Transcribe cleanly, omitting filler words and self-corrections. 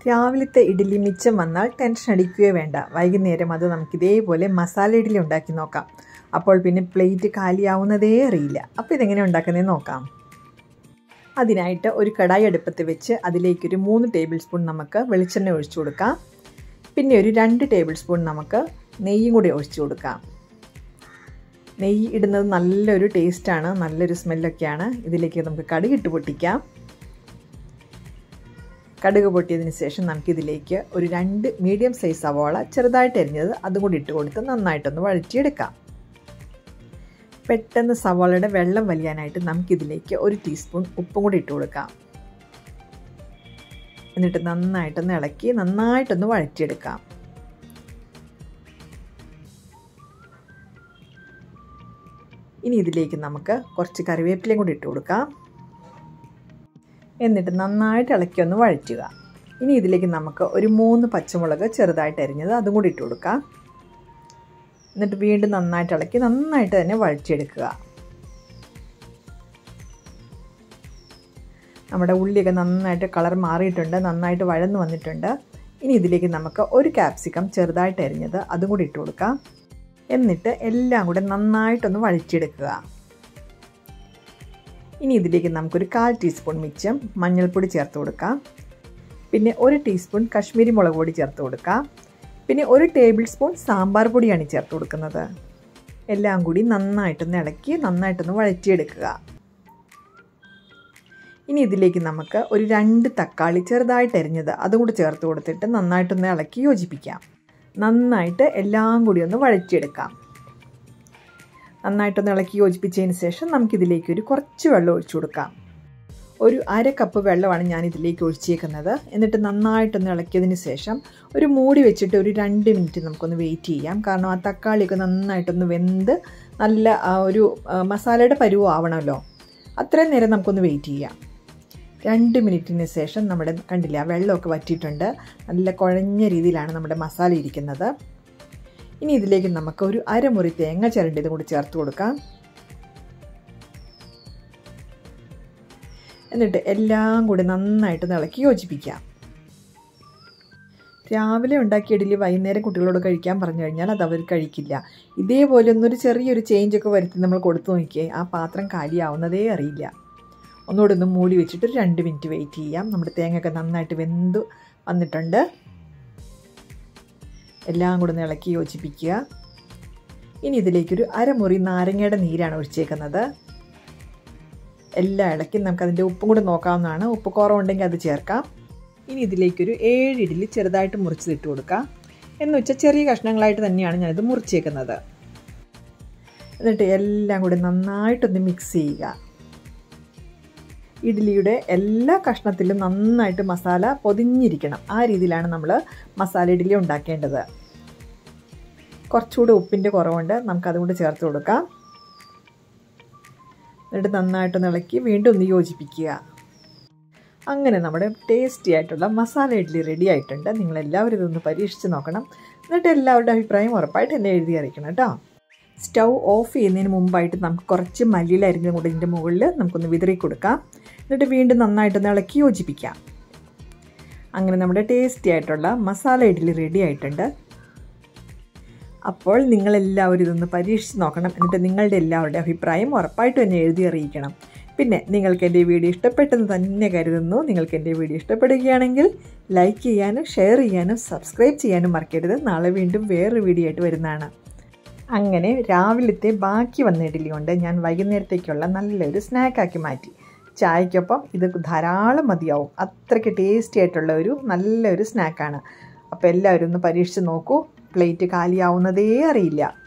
രാവിലത്തെ ഇഡ്ഡലി മിച്ചം വന്നാൽ ടെൻഷൻ അടിക്കുകയോ വേണ്ട. വൈകുന്നേരം അത് നമുക്ക് ഇതേപോലെ മസാല ഇഡ്ഡലി ഉണ്ടാക്കി നോക്കാം. അപ്പോൾ പിന്നെ പ്ലേറ്റ് കാലിയാവുന്നതേ അറിയില്ല. അപ്പോൾ ഇതെങ്ങനെ ഉണ്ടാക്കുന്നതെന്ന് നോക്കാം. അതിനായിട്ട് ഒരു കടായി അടുപ്പത്ത് വെച്ച് അതിലേക്കൊരു 3 ടേബിൾ സ്പൂൺ നമുക്ക് വെളിച്ചെണ്ണ ഒഴിച്ചു കൊടുക്കാം. പിന്നെ ഒരു 2 ടേബിൾ സ്പൂൺ നമുക്ക് നെയ്യും കൂടി ഒഴിച്ചു കൊടുക്കാം. നെയ്യ് ഇടുന്നത് നല്ലൊരു ടേസ്റ്റാണ്, നല്ലൊരു സ്മെല്ലൊക്കെയാണ്. ഇതിലേക്ക് നമുക്ക് കടുക് ഇട്ട് പൊട്ടിക്കാം. കടുക് പൊട്ടിയതിന് ശേഷം നമുക്കിതിലേക്ക് ഒരു 2 മീഡിയം സൈസ് സവാള ചെറുതായിട്ട് അരിഞ്ഞത് അതും കൂടി ഇട്ട് കൊടുത്ത് നന്നായിട്ടൊന്ന് വഴറ്റിയെടുക്കാം. പെട്ടെന്ന് സവാളയുടെ വെള്ളം വലിയാനായിട്ട് നമുക്കിതിലേക്ക് 1 ടീസ്പൂൺ ഉപ്പും കൂടി ഇട്ട് കൊടുക്കാം. എന്നിട്ട് നന്നായിട്ടൊന്ന് ഇളക്കി നന്നായിട്ടൊന്ന് വഴറ്റിയെടുക്കാം. ഇനി ഇതിലേക്ക് നമുക്ക് കുറച്ച് കറിവേപ്പിലയും കൂടി ഇട്ട് കൊടുക്കാം. എന്നിട്ട് നന്നായിട്ട് ഇളക്കി ഒന്ന് വഴറ്റുക. ഇനി ഇതിലേക്ക് നമുക്ക് ഒരു 3 പച്ചമുളക് ചെറുതായിട്ട് അരിഞ്ഞത് അതും കൂടി ഇട്ട് കൊടുക്കാം. എന്നിട്ട് വീണ്ടും നന്നായിട്ട് ഇളക്കി നന്നായിട്ട് തന്നെ വഴറ്റിയെടുക്കുക. നമ്മുടെ ഉള്ളിയൊക്കെ നന്നായിട്ട് കളർ മാറിയിട്ടുണ്ട്, നന്നായിട്ട് വഴന്നു വന്നിട്ടുണ്ട്. ഇനി ഇതിലേക്ക് നമുക്ക് ഒരു ക്യാപ്സിക്കം ചെറുതായിട്ട് അരിഞ്ഞത് അതും കൂടി ഇട്ട് കൊടുക്കാം. എന്നിട്ട് എല്ലാം കൂടെ നന്നായിട്ടൊന്ന് വഴറ്റിയെടുക്കുക. ഇനി ഇതിലേക്ക് നമുക്കൊരു 1/4 ടീസ്പൂൺ മിച്ചം മഞ്ഞൾപ്പൊടി ചേർത്ത് കൊടുക്കാം. പിന്നെ 1 ടീസ്പൂൺ കശ്മീരി മുളക് പൊടി ചേർത്ത് കൊടുക്കാം. പിന്നെ 1 ടേബിൾ സ്പൂൺ സാമ്പാർ പൊടിയാണ് ചേർത്ത് കൊടുക്കുന്നത്. എല്ലാം കൂടി നന്നായിട്ടൊന്ന് ഇളക്കി നന്നായിട്ടൊന്ന് വഴറ്റിയെടുക്കുക. ഇനി ഇതിലേക്ക് നമുക്ക് ഒരു 2 തക്കാളി ചെറുതായിട്ട് അരിഞ്ഞത് അതും കൂടി ചേർത്ത് കൊടുത്തിട്ട് നന്നായിട്ടൊന്ന് ഇളക്കി യോജിപ്പിക്കാം. നന്നായിട്ട് എല്ലാം കൂടി ഒന്ന് വഴറ്റിയെടുക്കാം. നന്നായിട്ടൊന്ന് ഇളക്കി യോജിപ്പിച്ചതിന് ശേഷം നമുക്കിതിലേക്ക് കുറച്ച് വെള്ളം ഒഴിച്ചു കൊടുക്കാം. ഒരു 1/2 കപ്പ് വെള്ളമാണ് ഞാൻ ഇതിലേക്ക് ഒഴിച്ചേക്കുന്നത്. എന്നിട്ട് നന്നായിട്ടൊന്ന് ഇളക്കിയതിന് ശേഷം ഒരു മൂടി വെച്ചിട്ട് ഒരു 2 മിനിറ്റ് നമുക്കൊന്ന് വെയിറ്റ് ചെയ്യാം. കാരണം ആ തക്കാളിയൊക്കെ നന്നായിട്ടൊന്ന് വെന്ത് നല്ല ഒരു മസാലയുടെ പരുവം ആവണമല്ലോ. അത്രയും നേരം നമുക്കൊന്ന് വെയിറ്റ് ചെയ്യാം. 2 മിനിറ്റിന് ശേഷം നമ്മുടെ കണ്ടില്ല വെള്ളമൊക്കെ വറ്റിയിട്ടുണ്ട്. നല്ല കുഴഞ്ഞ രീതിയിലാണ് നമ്മുടെ മസാല ഇരിക്കുന്നത്. ഇനി ഇതിലേക്ക് നമുക്ക് ഒരു 1/2 മുറി തേങ്ങ ചിരണ്ടിയതും കൂടി ചേർത്ത് കൊടുക്കാം. എന്നിട്ട് എല്ലാം കൂടി നന്നായിട്ട് ഇളക്കി യോജിപ്പിക്കാം. രാവിലെ ഉണ്ടാക്കിയ ഇഡ്ഡലി വൈകുന്നേരം കുട്ടികളോട് കഴിക്കാൻ പറഞ്ഞു കഴിഞ്ഞാൽ അത് അവർ കഴിക്കില്ല. ഇതേപോലെ ഒന്നൊരു ചെറിയൊരു ചേഞ്ചൊക്കെ വരുത്തി നമ്മൾ കൊടുത്തു നോക്കിയേ, ആ പാത്രം കാലിയാവുന്നതേ അറിയില്ല. ഒന്നുകൂടെ ഒന്ന് മൂടി വെച്ചിട്ട് ഒരു 2 മിനിറ്റ് വെയിറ്റ് ചെയ്യാം. നമ്മുടെ തേങ്ങയൊക്കെ നന്നായിട്ട് വെന്ത് വന്നിട്ടുണ്ട്. എല്ലാം കൂടെ ഒന്ന് ഇളക്കി യോജിപ്പിക്കുക. ഇനി ഇതിലേക്കൊരു 1/2 മുറി നാരങ്ങയുടെ നീരാണ് ഒഴിച്ചേക്കുന്നത്. എല്ലാം ഇളക്കി നമുക്കതിൻ്റെ ഉപ്പും കൂടെ നോക്കാവുന്നതാണ്. ഉപ്പ് കുറവുണ്ടെങ്കിൽ അത് ചേർക്കാം. ഇനി ഇതിലേക്കൊരു 7 ഇഡ്ഡലി ചെറുതായിട്ട് മുറിച്ചിട്ട് കൊടുക്കാം. എന്ന് വെച്ചാൽ ചെറിയ കഷ്ണങ്ങളായിട്ട് തന്നെയാണ് ഞാനിത് മുറിച്ചേക്കുന്നത്. എന്നിട്ട് എല്ലാം കൂടെ നന്നായിട്ടൊന്ന് മിക്സ് ചെയ്യുക. ഇഡ്ഡലിയുടെ എല്ലാ കഷ്ണത്തിലും നന്നായിട്ട് മസാല പൊതിഞ്ഞിരിക്കണം. ആ രീതിയിലാണ് നമ്മൾ മസാല ഇഡ്ഡലി ഉണ്ടാക്കേണ്ടത്. കുറച്ചുകൂടെ ഉപ്പിൻ്റെ കുറവുണ്ട്, നമുക്കതുകൊണ്ട് ചേർത്ത് കൊടുക്കാം. എന്നിട്ട് നന്നായിട്ടൊന്ന് ഇളക്കി വീണ്ടും ഒന്ന് യോജിപ്പിക്കുക. അങ്ങനെ നമ്മുടെ ടേസ്റ്റി ആയിട്ടുള്ള മസാല ഇഡ്ഡലി റെഡി ആയിട്ടുണ്ട്. നിങ്ങളെല്ലാവരും ഇതൊന്ന് പരീക്ഷിച്ച് നോക്കണം. എന്നിട്ട് എല്ലാവരുടെ അഭിപ്രായം ഉറപ്പായിട്ട് എന്നെ എഴുതി അറിയിക്കണം കേട്ടോ. സ്റ്റൗ ഓഫ് ചെയ്യുന്നതിന് മുമ്പായിട്ട് നമുക്ക് കുറച്ച് മല്ലിയില അരിഞ്ഞതും കൂടെ ഇതിൻ്റെ മുകളിൽ നമുക്കൊന്ന് വിതറി കൊടുക്കാം. എന്നിട്ട് വീണ്ടും നന്നായിട്ടൊന്ന് ഇളക്കി യോജിപ്പിക്കാം. അങ്ങനെ നമ്മുടെ ടേസ്റ്റി ആയിട്ടുള്ള മസാല ഇഡ്ഡലി റെഡി ആയിട്ടുണ്ട്. അപ്പോൾ നിങ്ങളെല്ലാവരും ഇതൊന്ന് പരീക്ഷിച്ച് നോക്കണം. എന്നിട്ട് നിങ്ങളുടെ എല്ലാവരുടെ അഭിപ്രായം ഉറപ്പായിട്ടും എന്നെ എഴുതി അറിയിക്കണം. പിന്നെ നിങ്ങൾക്ക് എൻ്റെ വീഡിയോ ഇഷ്ടപ്പെട്ടെന്ന് തന്നെ കരുതുന്നു. നിങ്ങൾക്ക് എൻ്റെ വീഡിയോ ഇഷ്ടപ്പെടുകയാണെങ്കിൽ ലൈക്ക് ചെയ്യാനും ഷെയർ ചെയ്യാനും സബ്സ്ക്രൈബ് ചെയ്യാനും മറക്കരുത്. നാളെ വീണ്ടും വേറൊരു വീഡിയോ ആയിട്ട് വരുന്നതാണ്. അങ്ങനെ രാവിലത്തെ ബാക്കി വന്ന ഇഡ്ഡലി കൊണ്ട് ഞാൻ വൈകുന്നേരത്തേക്കുള്ള നല്ലൊരു സ്നാക്കാക്കി മാറ്റി. ചായക്കൊപ്പം ഇത് ധാരാളം മതിയാവും. അത്രയ്ക്ക് ടേസ്റ്റി ആയിട്ടുള്ള ഒരു നല്ലൊരു സ്നാക്കാണ്. അപ്പോൾ എല്ലാവരും ഒന്ന് പരീക്ഷിച്ച് നോക്കൂ. പ്ലേറ്റ് കാലിയാവുന്നതേ അറിയില്ല.